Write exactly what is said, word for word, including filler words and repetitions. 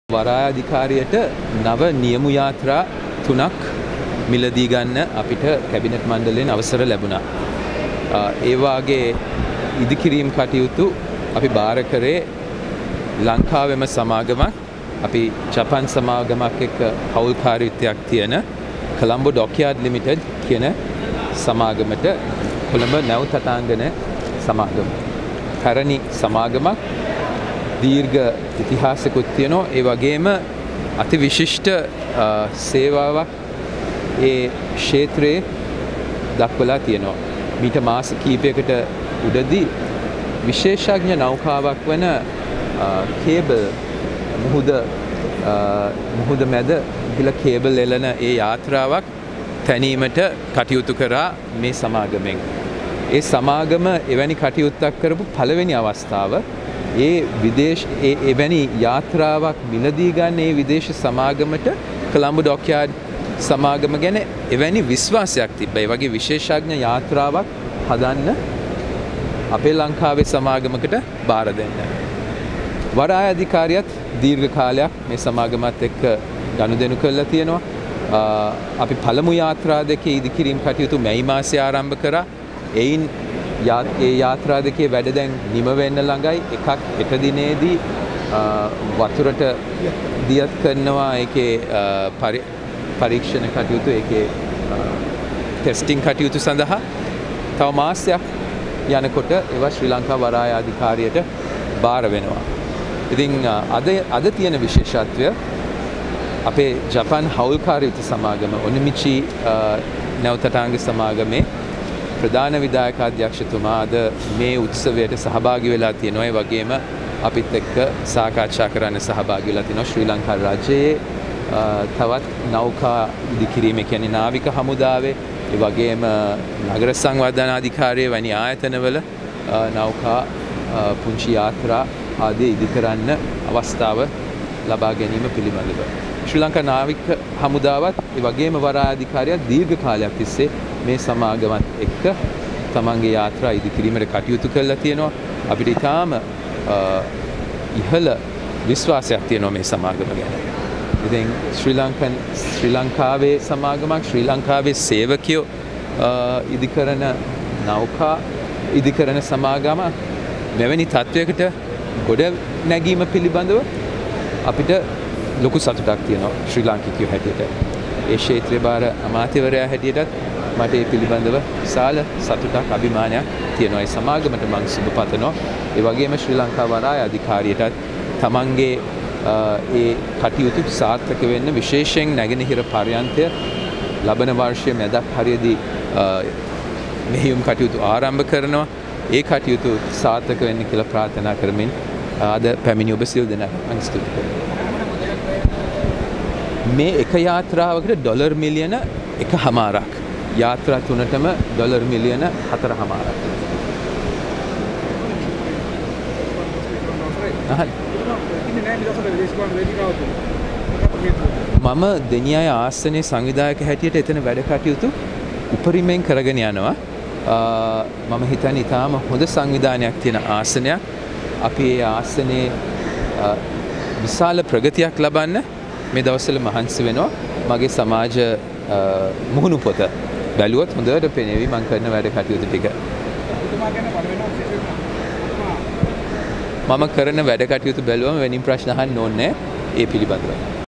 වරාය අධිකාරියට නව නියමු යාත්‍රා තුනක් මිලදී ගන්න අපිට කැබිනට් මණ්ඩලයෙන් අවසර ලැබුණා. ඒ වාගේ ඉදිකිරීම් කටයුතු අපි බාර කරේ ලංකාවෙම සමාගමක් අපි ජපාන් සමාගමක් එක්ක හවුල්කාරීත්වයක් තියෙන කොළඹ ඩොක්යාඩ් ලිමිටඩ් කියන සමාගමට කොළඹ නැව් තටාංගන සමාගම. පැරණි සමාගමක් දීර්ඝ ඉතිහාසකුත් තියෙනවා. ඒ වගේම අති විශිෂ්ට සේවාවක් ඒ ක්ෂේත්‍රයේ දක්වලා තියෙනවා. මීට මාස කිහිපයකට උඩදී විශේෂඥ නෞකාවක් වන කේබල් මුහුද මුහුද මැද ඉහළ කේබල් එළන ඒ යාත්‍රාවක් තැනීමට කටයුතු කරා මේ සමාගමෙන්. ඒ සමාගම එවැනි කටයුත්තක් කරපු පළවෙනි අවස්ථාව. ඒ විදේශ ඒ එවැනි යාත්‍රාවක් මිලදී ගන්න ඒ විදේශ සමාගමට කොළඹ ඩොක්යාඩ් සමාගම ගැන එවැනි විශ්වාසයක් තිබ්බා. ඒ වගේ විශේෂඥ යාත්‍රාවක් හදන්න අපේ ලංකාවේ සමාගමකට බාර දෙන්න. වරාය අධිකාරියත් දීර්ඝ කාලයක් මේ සමාගමත් එක්ක ගනුදෙනු කරලා තියෙනවා. අපි පළමු යාත්‍රා දෙකේ ඉදිකිරීම් කටයුතු මැයි මාසයේ ආරම්භ කරා. එයින් ඒ යාත්‍රා දෙකේ වැඩ දැන් නිම වෙන්න ළඟයි. එකක් හෙට දිනේදී වතුරට දියත් කරනවා. ඒකේ පරීක්ෂණ කටයුතු ඒකේ ටෙස්ටිං කටයුතු සඳහා තව මාසයක් යනකොට ඒවා ශ්‍රී ලංකා වරාය අධිකාරියට බාර වෙනවා. ඉතින් අද අද තියෙන විශේෂත්වය අපේ ජපාන් හවුල්කාරීත්ව සමාගම ඔනිමිචි නැවතටාංග සමාගමේ ප්‍රධාන විධායක අධ්‍යක්ෂතුමා අද මේ උත්සවයට සහභාගී වෙලා තියෙනවා. ඒ වගේම අපිත් එක්ක සාකච්ඡා කරන්න සහභාගී වෙලා තියෙනවා. ශ්‍රී ලංකා රජයේ තවත් නෞකා ඉදිකිරීම කියන්නේ නාවික හමුදාවේ ඒ වගේම නගර සංවර්ධන අධිකාරිය වැනි ආයතනවල නෞකා පුංචි යාත්‍රා ආදී ඉදි කරන්න අවස්ථාව ලබා ගැනීම පිළිබඳව ශ්‍රී ලංකා නාවික හමුදාවත් ඒ වගේම වරාය අධිකාරියත් දීර්ඝ කාලයක් තිස්සේ මේ සමාගමත් එක්ක තමන්ගේ යාත්‍රා ඉදිකිරීමට කටයුතු කරලා තියෙනවා. අපිට ඊටාම ඉහළ විශ්වාසයක් තියෙනවා මේ සමාගම ගැන. ඉතින් ශ්‍රී ලංකන් ශ්‍රී ලංකාවේ සමාගමක් ශ්‍රී ලංකාවේ සේවකයෝ ඉදිකරන නෞකා ඉදිකරන සමාගම මෙවැනි තත්වයකට ගොඩ නැගීම පිළිබඳව අපිට ලොකු සතුටක් තියෙනවා ශ්‍රී ලාංකිකයෝ හැටියට. ඒ ක්ෂේත්‍රයේ බාර අමාත්‍යවරයා හැටියටත් මට ඒ පිළිබඳව විශාල සතුටක් අභිමානයක් තියෙනවා. ඒ සමාගමට මම සුබ පතනවා. ඒ වගේම ශ්‍රී ලංකා වරාය අධිකාරියටත් තමන්ගේ ඒ කටයුතු සාර්ථක වෙන්න විශේෂයෙන් නැගෙනහිර පර්යන්තය ලබන වර්ෂයේ මැදක් හරියදී මෙහෙයුම් කටයුතු ආරම්භ කරනවා. ඒ කටයුතු සාර්ථක වෙන්න කියලා ප්‍රාර්ථනා කරමින් අද පැමිණි ඔබ සියලු දෙනාට මම ස්තුති කරනවා. මේ එක යාත්‍රාවකට ඩොලර් මිලියන එකහමාරක් යාත්‍රා තුනටම ඩොලර් මිලියන හතරහමාරක්. මම දෙනියයි ආසනයේ සංවිධායක හැටියට එතන වැඩ කටයුතු උපරිමයෙන් කරගෙන යනවා. මම හිතන්නේ ඊටාම හොඳ සංවිධානයක් තියෙන ආසනයක්. අපි ඒ ආසනයේ විශාල ප්‍රගතියක් ලබන්න මේ දවස්වල මහන්සි වෙනවා. මගේ සමාජ මුහුණු පොත බැලුවොත් හොඳට පෙනේවි මම කරන වැඩ කටයුතු ටික. මම කරන වැඩ කටයුතු බැලුවම වෙනින් ප්‍රශ්න අහන්න ඕනේ ඒ පිළිබඳව.